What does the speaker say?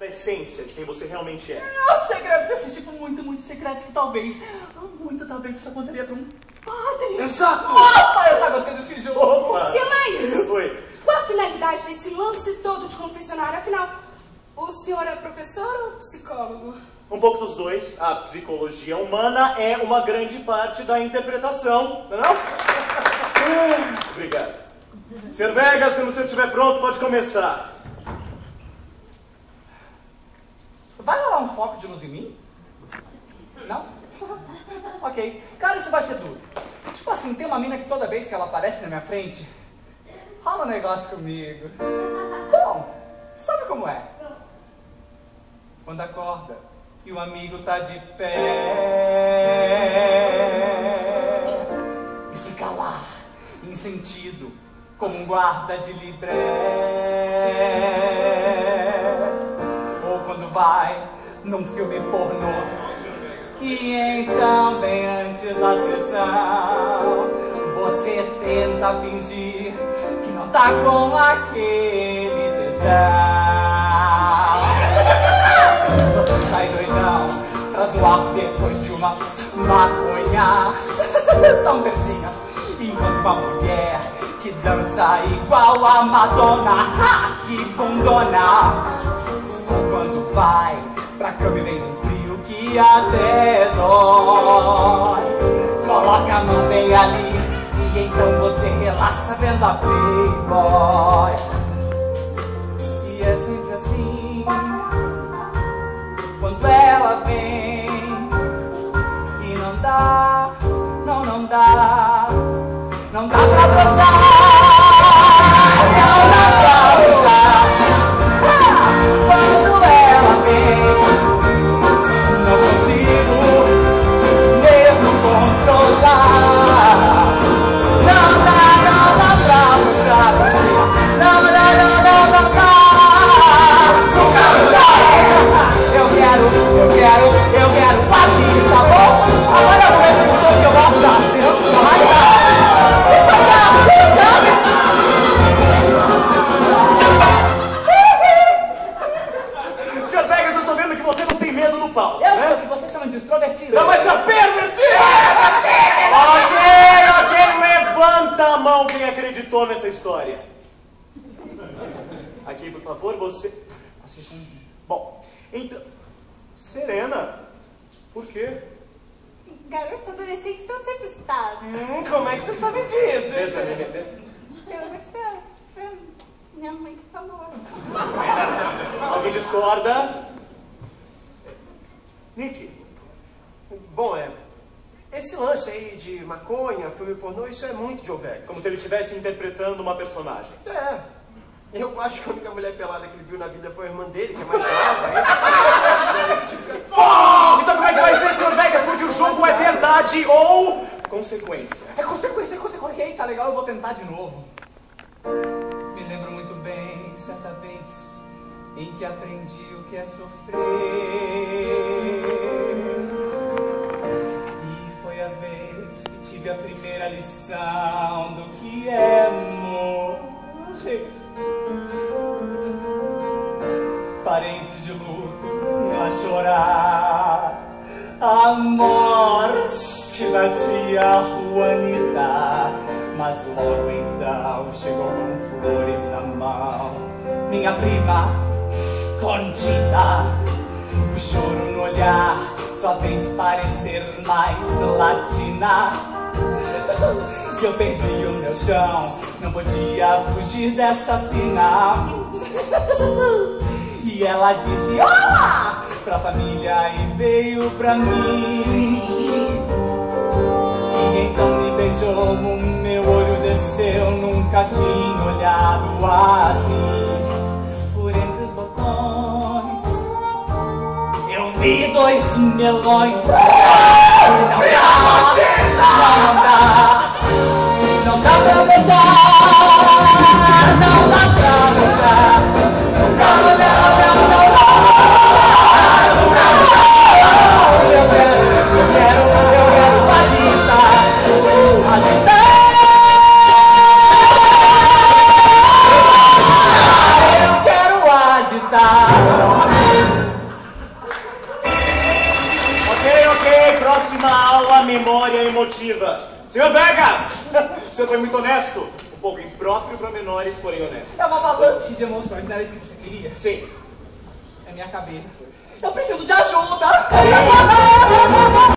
essência de quem você realmente é. Segredos desses tipo muito secretos que talvez isso contaria pra um padre. Exato! Opa, eu já gostei desse jogo. Sr. Myers, Oi. qual a finalidade desse lance todo de confessionário? Afinal, o senhor é professor ou psicólogo? Um pouco dos dois. A psicologia humana é uma grande parte da interpretação, não é não? Obrigado. Sr. Vegas, quando você estiver pronto, pode começar. Vai rolar um foco de luz em mim? Não? Ok. Cara, isso vai ser tudo. Tipo assim, tem uma mina que toda vez que ela aparece na minha frente, rola um negócio comigo. Bom, sabe como é? Quando acorda e o amigo tá de pé e fica lá, insentido, como um guarda de libré. Ou quando vai num filme pornô e então, bem antes da sessão, você tenta fingir que não tá com aquele tesão. Você sai doidão pra zoar depois de uma maconha tão verdinha, enquanto uma mulher que dança igual a Madonna, que bundona. Quando vai pra cama e vem um frio que até dói, coloca a mão bem ali e então você relaxa vendo a Playboy. E é sempre assim, quando ela vem e não dá, não dá pra broxar, não dá pra broxar. Quando ela vem, não consigo mesmo controlar. Não dá pra puxar, não dá. Nunca puxar. Eu quero baixinho, tá bom? Agora no mesmo show que eu gosto da sensualidade. Sr. Vegas, eu tô vendo que você não tem medo no palco. Eu sou o que você chama de extrovertido. Não, mas pra pervertido! Ok, levanta a mão quem acreditou nessa história. Aqui, por favor, você... Bom, então... Serena, por quê? Garotos adolescentes estão sempre excitados. Como é que você sabe disso? Deixa, Pelo menos foi minha mãe que falou. Alguém discorda? Nick. Bom, esse lance aí de maconha, filme pornô, isso é muito Joe Vegas. Como se ele estivesse interpretando uma personagem. Eu acho que a única mulher pelada que ele viu na vida foi a irmã dele, que é mais nova. Então como é que vai ser, Sr. Vegas? Porque o jogo é verdade ou consequência. É consequência. Ok, tá legal, eu vou tentar de novo. Me lembro muito bem, certa vez, em que aprendi o que é sofrer. E foi a vez que tive a primeira lição do que é morrer. Parentes de luto a chorar a morte da tia Juanita, mas logo então chegou com flores na mão minha prima Condita. O choro no olhar só fez parecer mais latina. Eu perdi o meu chão, não podia fugir dessa sina. E ela disse olá pra família e veio pra mim. E então me beijou, o meu olho desceu, nunca tinha olhado assim. Por entre os botões eu vi 2 melões. Não dá pra fechar, não dá pra fechar. Eu quero agitar. Eu quero agitar. Ok, próxima aula, memória emotiva. Senhor Vegas, o senhor foi muito honesto. Um pouco impróprio para menores, porém honesto. É uma avalanche de emoções, não era isso que você queria? Sim. É minha cabeça. Eu preciso de ajuda!